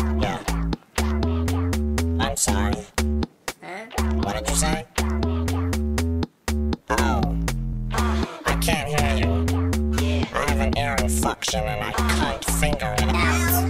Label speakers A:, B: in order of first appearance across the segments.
A: Yeah. I'm sorry. What did you say? Oh. I can't hear you. I have an earring function and I can't finger it out.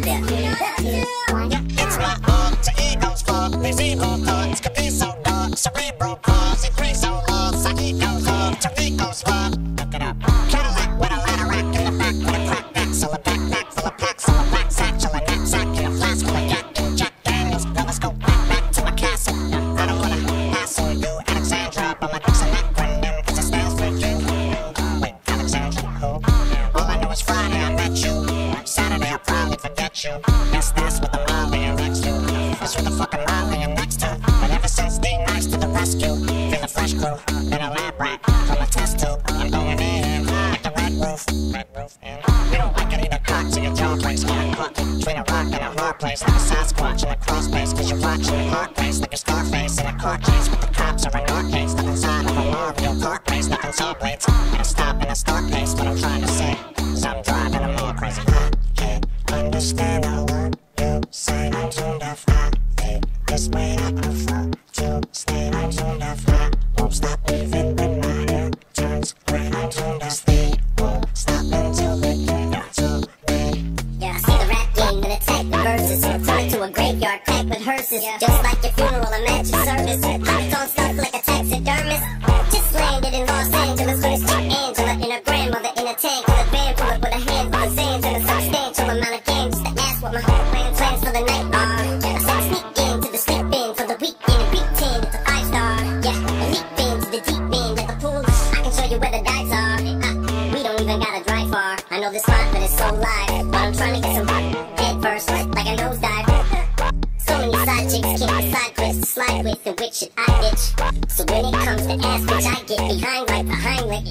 A: It's my alter ego's fault. These evil thoughts could be so dark. Cerebral cause, increase so low. Psycho's off, Tarico's fault. Look it up. Cadillac with a ladder rack in the back with a crack axle, a backpack full of packs, full of black satchel, a knapsack in a flask with a yak and Jack Daniels. Let's go back to my castle. I don't wanna hassle you, Alexandra, but my dick's an acronym 'cause it stands for you. Wait, Alexandra, who? All I know is Friday I met you. Saturday I'll probably forget you. That's with the Molly and next to. That's with the fucking Molly and next to. But ever since D-Nice to the rescue, feel the fresh crew, been a lab rat from a test tube. I'm going in like the red roof, and you don't like it either, cock to your jaw place. Getting caught between a rock and a hard place, like a Sasquatch in a crawl space. 'Cause you're watching a hard place like a Scarface in a court case with the cops are in our case. Stuck inside of a Mario Kart race, nothing saw blades. And I stop in a start pace. What I'm trying to say is I'm driving a more crazy. I can't understand a word you say. I'm tuned up. I think this way I prefer to stay. I'm tuned up. I won't stop even when my hair turns gray. I'm tuned up. Stay won't stop until they get to me.
B: Yeah, I see the rap game and attack the verses. Turn it to a graveyard packed with hearses. Just like your funeral, a match your service. Hopped on stuff like a taxidermist. Just landed in Los Angeles with his chick Angela and her grandmother in a tank with a van full of with a handful of sands and a substantial amount of games. Just to ask what my plans for the night are. I said sneak into the sleep in for the weekend and pretend it's a 5-star. Yeah, and leap into the deep end at the pool. I can show you where the dives are. We don't even gotta drive far. I know this spot, but it's so live. But I'm trying to get some head first, like a nosedive. So many side chicks can't decide clips to slide with and which should I ditch. So when it comes to ass, bitch, I get behind like the Heimlich.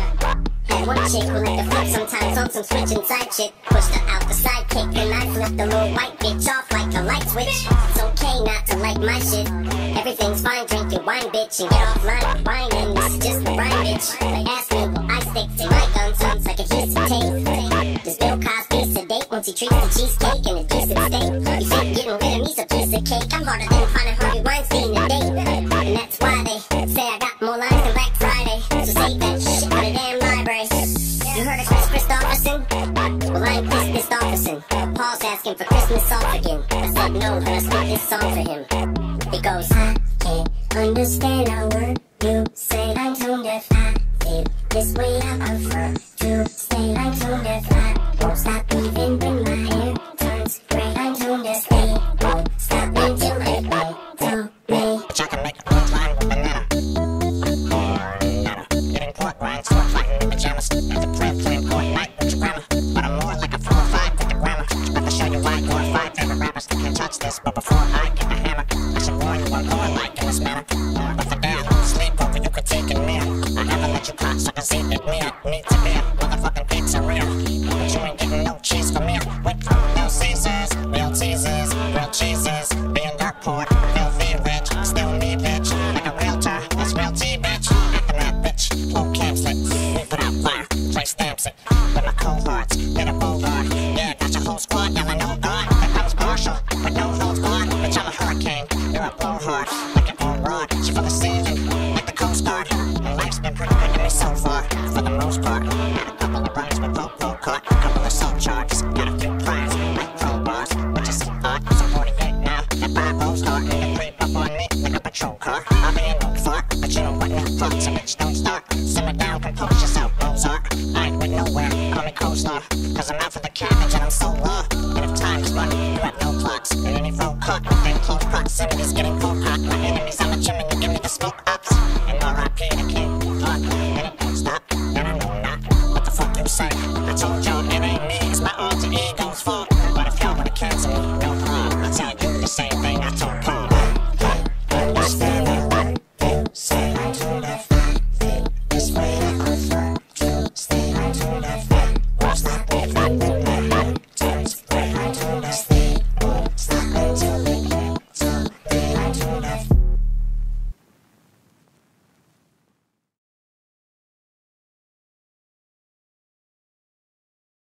B: Had one chick who like to flip sometimes on some switch inside shit. Pushed her out the sidekick and I flipped the little white bitch off like a light switch. It's okay not to like my shit. Everything's fine, drinking wine, bitch, and get off line whining. This is just the rhyme, bitch. They ask me will I stick to my guns, sounds like a adhesive tape. Does Bill Cosby sedate once he treats the cheesecake in a decent state? You think getting rid of me's a piece of cake? I'm harder than finding Harvey Weinstein to date. And that's why they say I got more lines than Black Friday. So save that shit for the damn library. You heard of Chris Christopherson? Well, I ain't Chris Christopherson. Paul's asking for Christmas off again. I said no, then I spit this song for him. It goes, I can't understand a word you say. I'm tone deaf. I feel this way. I prefer to stay. I'm tone deaf. I won't stop even when my hair turns gray. I'm tone deaf. They won't stop until they tell me.
A: But I can make a punch line with banana. Or nada. Getting pork rinds, sword fighting in pajamas. At the playing court night with your grandma. But I'm more like a 4 or 5 with the grammar. About to show you why 4 or 5 favorite rappers can't touch this. But before I get the hammer, I should warn you I'm more like in this manner. But for damn, sleep over you critiquing me. I haven't let you cocksuckers eat at me. Need to be a motherfucking pizzeria. But you ain't getting no cheese from me. Went from no Caesars, real teasers, real cheeses. Being dark poor, real V rich. Still me bitch, like a realtor. That's real T bitch. Acting that bitch, low pamphlet. We put out fire, Trey stamps it. With my cohorts, get a Bogart. Yeah, got your whole squad yelling no guard. Here comes Marshall, with no holds barred. Bitch, I'm a hurricane, you're a blowhard. Like your own rod, she for the season, like the Coast Guard. And life's been pretty good to me so far, for the most part. Had a couple of runs with Popo caught, a couple of assault charges. Got a few crimes, like crowbars. But you see art, I'm 48 now. That 5-0 start, and creep up on me like a patrol car. I'll be in no fart, but you know what now? Thoughts a bitch don't start. Simmer down, compose yourself, Mozart. I ain't with nowhere, call me coleslaw. 'Cause I'm out for the cabbage and I'm so raw. And if time is running, you have no clocks. And any road caught within close proximity's getting cold hot. My enemies on the gym and you give me the smoke ups. And R.I.P. the king, and it don't stop. And I know not what the fuck you say. I told y'all it ain't me, it's my alter ego's fault.